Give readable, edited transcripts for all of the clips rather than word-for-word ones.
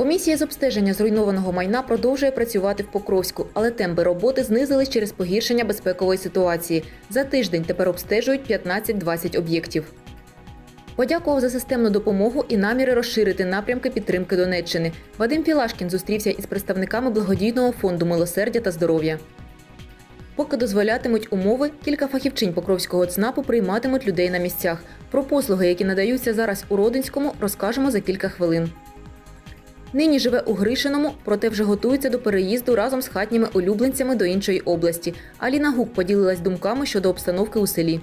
Комісія з обстеження зруйнованого майна продовжує працювати в Покровську, але темпи роботи знизились через погіршення безпекової ситуації. За тиждень тепер обстежують 15-20 об'єктів. Подякував за системну допомогу і наміри розширити напрямки підтримки Донеччини. Вадим Філашкін зустрівся із представниками благодійного фонду «Милосердя та здоров'я». Поки дозволятимуть умови, кілька фахівчинь Покровського ЦНАПу прийматимуть людей на місцях. Про послуги, які надаються зараз у Родинському, розкажемо за кілька хвилин. Нині живе у Гришиному, проте вже готується до переїзду разом з хатніми улюбленцями до іншої області. Аліна Гук поділилась думками щодо обстановки у селі.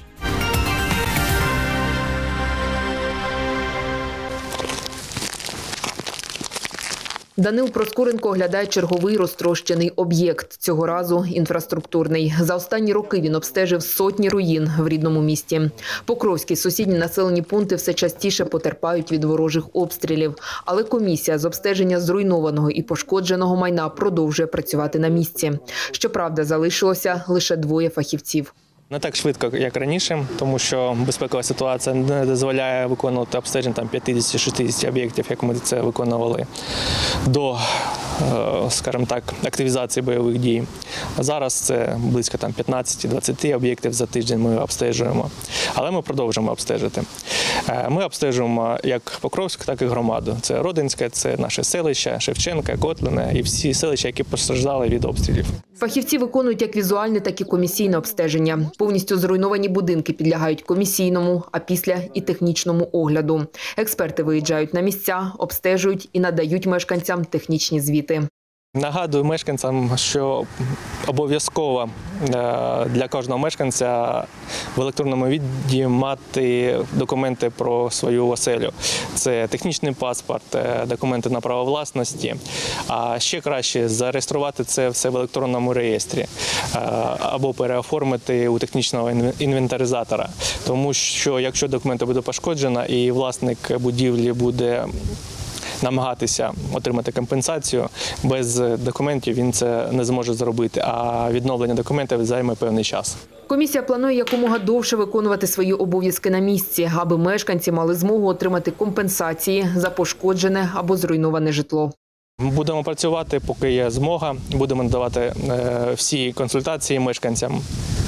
Данил Проскуренко оглядає черговий розтрощений об'єкт. Цього разу інфраструктурний. За останні роки він обстежив сотні руїн в рідному місті. Покровські сусідні населені пункти все частіше потерпають від ворожих обстрілів. Але комісія з обстеження зруйнованого і пошкодженого майна продовжує працювати на місці. Щоправда, залишилося лише 2 фахівців. Не так швидко, як раніше, тому що безпекова ситуація не дозволяє виконувати обстеження 50-60 об'єктів, як ми це виконували до, скажімо так, активізації бойових дій. Зараз це близько 15-20 об'єктів за тиждень ми обстежуємо, але ми продовжуємо обстежити. Ми обстежуємо як Покровськ, так і громаду. Це Родинське, це наше селище, Шевченка, Котлине і всі селища, які постраждали від обстрілів. Фахівці виконують як візуальне, так і комісійне обстеження. Повністю зруйновані будинки підлягають комісійному, а після – і технічному огляду. Експерти виїжджають на місця, обстежують і надають мешканцям технічні звіти. Нагадую мешканцям, що обов'язково для кожного мешканця в електронному віді мати документи про свою оселю. Це технічний паспорт, документи на право власності, а ще краще зареєструвати це все в електронному реєстрі або переоформити у технічного інвентаризатора. Тому що якщо документи буде пошкоджено і власник будівлі буде намагатися отримати компенсацію, без документів він це не зможе зробити, а відновлення документів займе певний час. Комісія планує якомога довше виконувати свої обов'язки на місці, аби мешканці мали змогу отримати компенсації за пошкоджене або зруйноване житло. Будемо працювати, поки є змога, будемо надавати всі консультації мешканцям.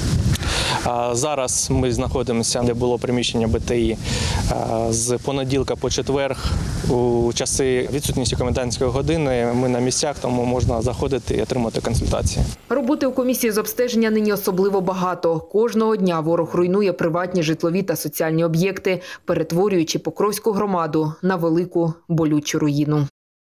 Зараз ми знаходимося, де було приміщення БТІ, з понеділка по четвер у часи відсутності комендантської години. Ми на місцях, тому можна заходити і отримати консультації. Роботи у комісії з обстеження нині особливо багато. Кожного дня ворог руйнує приватні житлові та соціальні об'єкти, перетворюючи Покровську громаду на велику болючу руїну.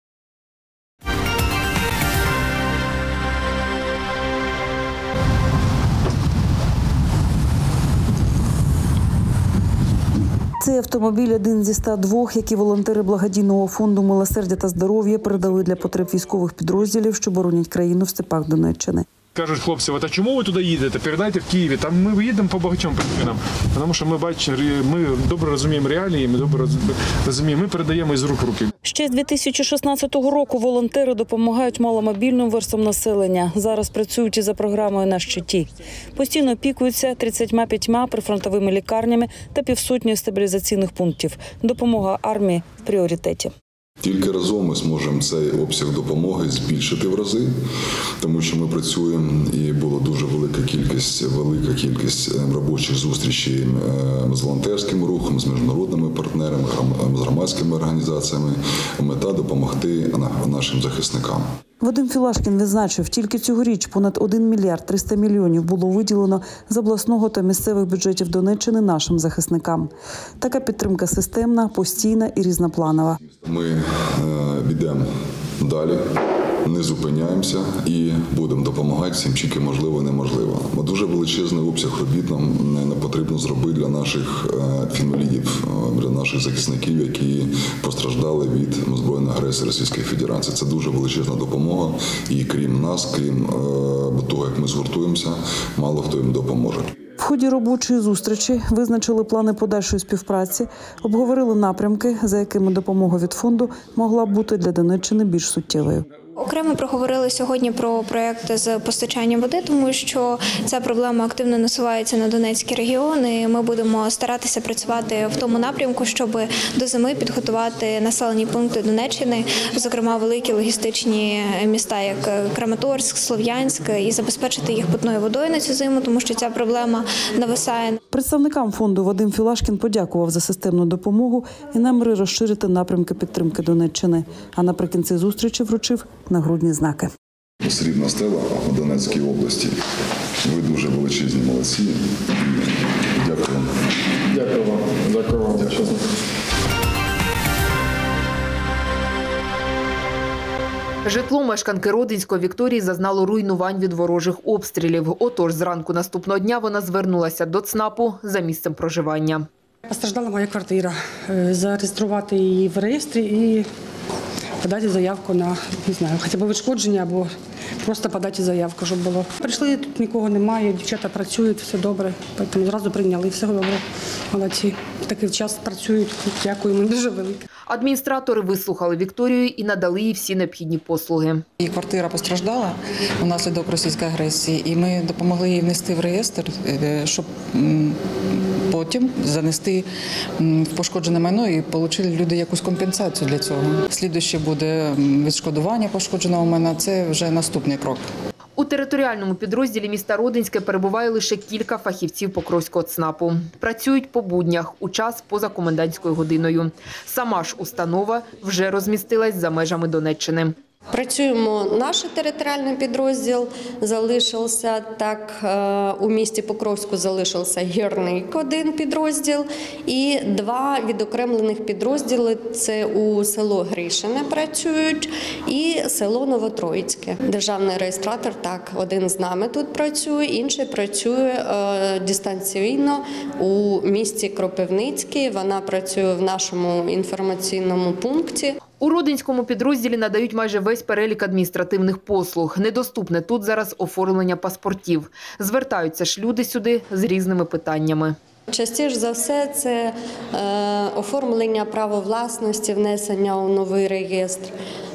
Цей автомобіль – один зі 102, які волонтери благодійного фонду «Милосердя та здоров'я» передали для потреб військових підрозділів, що боронять країну в степах Донеччини. Кажуть хлопці, а чому ви туди їдете? Передайте в Києві. Там ми їдемо по багатьом причинам. Тому що ми добре розуміємо реалії, ми добре розуміємо, ми передаємо із рук в руки. Ще з 2016 року волонтери допомагають маломобільним верствам населення. Зараз працюють і за програмою «На щиті». Постійно опікуються 35 прифронтовими лікарнями та 500 стабілізаційних пунктів. Допомога армії в пріоритеті. Тільки разом ми зможемо цей обсяг допомоги збільшити в рази, тому що ми працюємо і була дуже велика кількість робочих зустрічей з волонтерським рухом, з міжнародними партнерами, з громадськими організаціями. Мета – допомогти нашим захисникам. Вадим Філашкін відзначив, тільки цьогоріч понад 1 мільярд 300 мільйонів було виділено з обласного та місцевих бюджетів Донеччини нашим захисникам. Така підтримка системна, постійна і різнопланова. Ми йдемо далі, не зупиняємося і будемо допомагати всім, чим можливо і неможливо. Бо дуже величезний обсяг робіт нам не потрібно зробити для наших інвалідів, для наших захисників, які постраждали від збройної агресії Російської Федерації. Це дуже величезна допомога і крім нас, крім того, як ми згуртуємося, мало хто їм допоможе. В ході робочої зустрічі визначили плани подальшої співпраці, обговорили напрямки, за якими допомога від фонду могла б бути для Донеччини більш суттєвою. Окремо проговорили сьогодні про проєкт з постачання води, тому що ця проблема активно насувається на Донецький регіон, і ми будемо старатися працювати в тому напрямку, щоб до зими підготувати населені пункти Донеччини, зокрема великі логістичні міста, як Краматорськ, Слов'янськ, і забезпечити їх питною водою на цю зиму, тому що ця проблема нависає. Представникам фонду Вадим Філашкін подякував за системну допомогу і наміри розширити напрямки підтримки Донеччини. А наприкінці зустрічі вручив нагрудні знаки. Срібна стела у Донецькій області. Ви дуже величезні молодці. Дякую вам. Дякую вам. Дякую вам. Житло мешканки Родинської Вікторії зазнало руйнувань від ворожих обстрілів. Отож, зранку наступного дня вона звернулася до ЦНАПу за місцем проживання. Постраждала моя квартира. Зареєструвати її в реєстрі і подати заявку на, не знаю, хоча б відшкодження або просто подати заявку, щоб було. Прийшли, тут нікого немає, дівчата працюють, все добре, тому зразу прийняли, все добре, молодці. Такий час працюють, дякуємо, дуже велике. Адміністратори вислухали Вікторію і надали їй всі необхідні послуги. Її квартира постраждала внаслідок російської агресії, і ми допомогли їй внести в реєстр, щоб потім занести в пошкоджене майно і отримали люди якусь компенсацію для цього. Слідуюче буде відшкодування пошкодженого майна, це вже наступний крок. У територіальному підрозділі міста Родинське перебуває лише кілька фахівців Покровського ЦНАПу. Працюють по буднях у час поза комендантською годиною. Сама ж установа вже розмістилась за межами Донеччини. Працюємо, наш територіальний підрозділ залишився, так у місті Покровську залишився Гірник один підрозділ і 2 відокремлених підрозділи, це у село Гришине працюють і село Новотроїцьке. Державний реєстратор, так, один з нами тут працює, інший працює дистанційно у місті Кропивницький, вона працює в нашому інформаційному пункті. У Родинському підрозділі надають майже весь перелік адміністративних послуг. Недоступне тут зараз оформлення паспортів. Звертаються ж люди сюди з різними питаннями. Частіше за все це оформлення права власності, внесення у новий реєстр.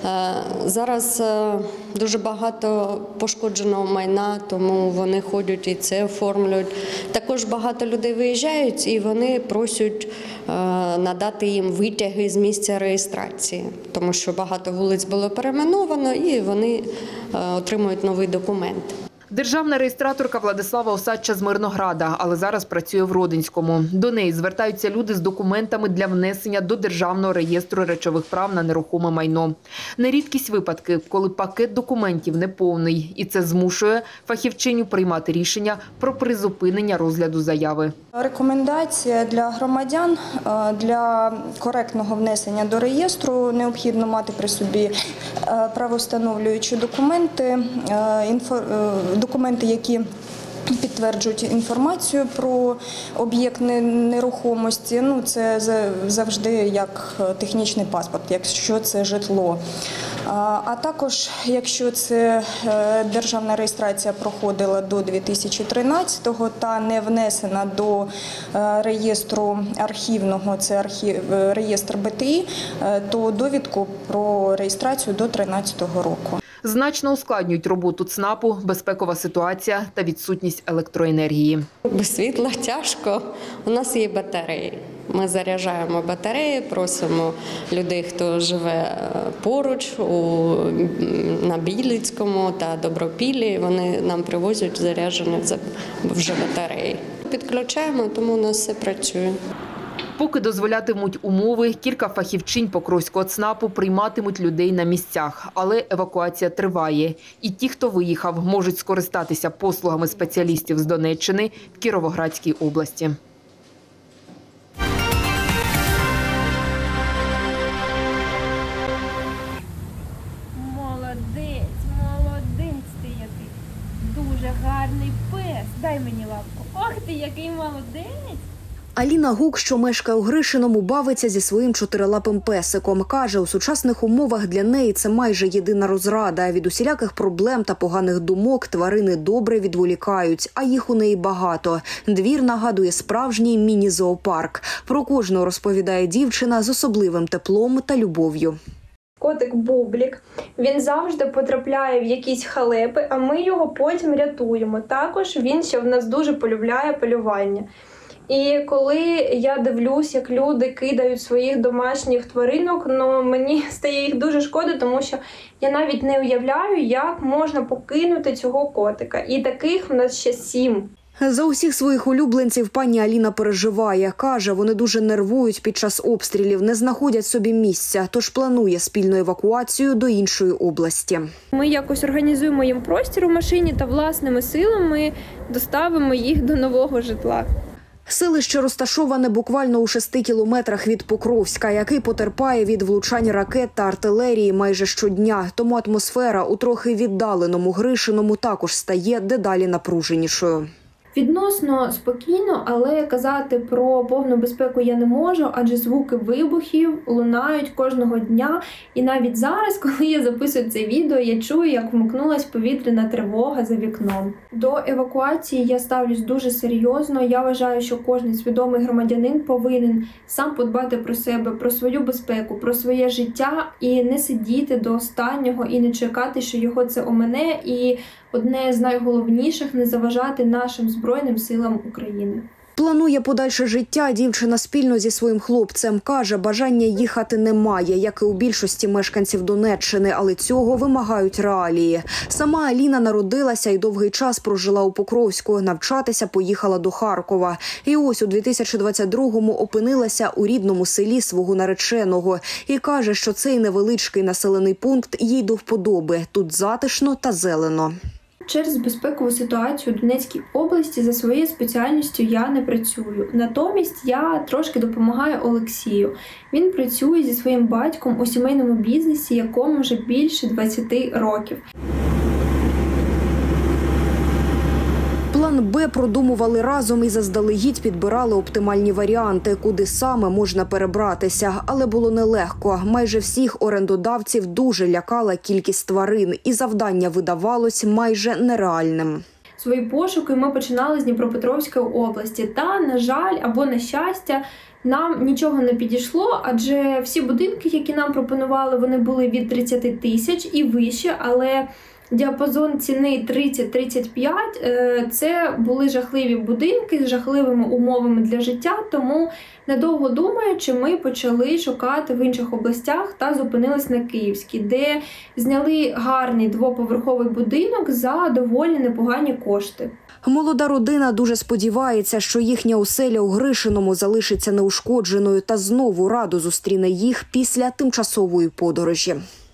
Зараз дуже багато пошкодженого майна, тому вони ходять і це оформлюють. Також багато людей виїжджають і вони просять надати їм витяги з місця реєстрації, тому що багато вулиць було перейменовано і вони отримують новий документ. Державна реєстраторка Владислава Осадча з Мирнограда, але зараз працює в Родинському. До неї звертаються люди з документами для внесення до Державного реєстру речових прав на нерухоме майно. Не рідкість випадки, коли пакет документів неповний, і це змушує фахівчиню приймати рішення про призупинення розгляду заяви. Рекомендація для громадян для коректного внесення до реєстру необхідно мати при собі правовстановлюючі документи, документи, які підтверджують інформацію про об'єкт нерухомості. Це завжди як технічний паспорт, якщо це житло. А також, якщо це державна реєстрація проходила до 2013-го та не внесена до реєстру архівного, це реєстр БТІ, то довідку про реєстрацію до 2013 року. Значно ускладнюють роботу ЦНАПу безпекова ситуація та відсутність електроенергії. Без світла тяжко. У нас є батареї. Ми заряджаємо батареї, просимо людей, хто живе поруч, на Білицькому та Добропіллі. Вони нам привозять заряджені вже батареї. Підключаємо, тому у нас все працює. Поки дозволятимуть умови, кілька фахівчинь Покровського ЦНАПу прийматимуть людей на місцях. Але евакуація триває. І ті, хто виїхав, можуть скористатися послугами спеціалістів з Донеччини в Кіровоградській області. Молодець, молодець ти який. Дуже гарний пес. Дай мені лапку. Ох ти, який молодець. Аліна Гук, що мешкає у Гришиному, бавиться зі своїм 4-лапим песиком. Каже, у сучасних умовах для неї це майже єдина розрада. Від усіляких проблем та поганих думок тварини добре відволікають, а їх у неї багато. Двір нагадує справжній міні-зоопарк. Про кожного розповідає дівчина з особливим теплом та любов'ю. Котик Бублік, він завжди потрапляє в якісь халепи, а ми його потім рятуємо. Також він ще в нас дуже полюбляє полювання. І коли я дивлюсь, як люди кидають своїх домашніх тваринок, мені стає їх дуже шкода, тому що я навіть не уявляю, як можна покинути цього котика. І таких в нас ще 7. За усіх своїх улюбленців пані Аліна переживає. Каже, вони дуже нервують під час обстрілів, не знаходять собі місця, тож планує спільну евакуацію до іншої області. Ми якось організуємо їм простір у машині та власними силами доставимо їх до нового житла. Селище розташоване буквально у 6 кілометрах від Покровська, який потерпає від влучань ракет та артилерії майже щодня. Тому атмосфера у трохи віддаленому Гришиному також стає дедалі напруженішою. Відносно спокійно, але казати про повну безпеку я не можу, адже звуки вибухів лунають кожного дня. І навіть зараз, коли я записую це відео, я чую, як вмикнулась повітряна тривога за вікном. До евакуації я ставлюсь дуже серйозно. Я вважаю, що кожен свідомий громадянин повинен сам подбати про себе, про свою безпеку, про своє життя і не сидіти до останнього і не чекати, що його це омине. І одне з найголовніших – не заважати нашим Збройним силам України. Планує подальше життя дівчина спільно зі своїм хлопцем. Каже, бажання їхати немає, як і у більшості мешканців Донеччини, але цього вимагають реалії. Сама Аліна народилася і довгий час прожила у Покровську. Навчатися поїхала до Харкова. І ось у 2022-му опинилася у рідному селі свого нареченого. І каже, що цей невеличкий населений пункт їй до вподоби. Тут затишно та зелено. Через безпекову ситуацію у Донецькій області за своєю спеціальністю я не працюю. Натомість я трошки допомагаю Олексію. Він працює зі своїм батьком у сімейному бізнесі, якому вже більше 20 років. План «Б» продумували разом і заздалегідь підбирали оптимальні варіанти, куди саме можна перебратися. Але було нелегко. Майже всіх орендодавців дуже лякала кількість тварин, і завдання видавалось майже нереальним. Свої пошуки ми починали з Дніпропетровської області. Та, на жаль, або на щастя, нам нічого не підійшло, адже всі будинки, які нам пропонували, вони були від 30 тисяч і вище, але діапазон ціни 30-35 – це були жахливі будинки з жахливими умовами для життя, тому, недовго думаючи, ми почали шукати в інших областях та зупинились на Київській, де зняли гарний двоповерховий будинок за доволі непогані кошти. Молода родина дуже сподівається, що їхня оселя у Гришиному залишиться неушкодженою та знову радо зустріне їх після тимчасової подорожі.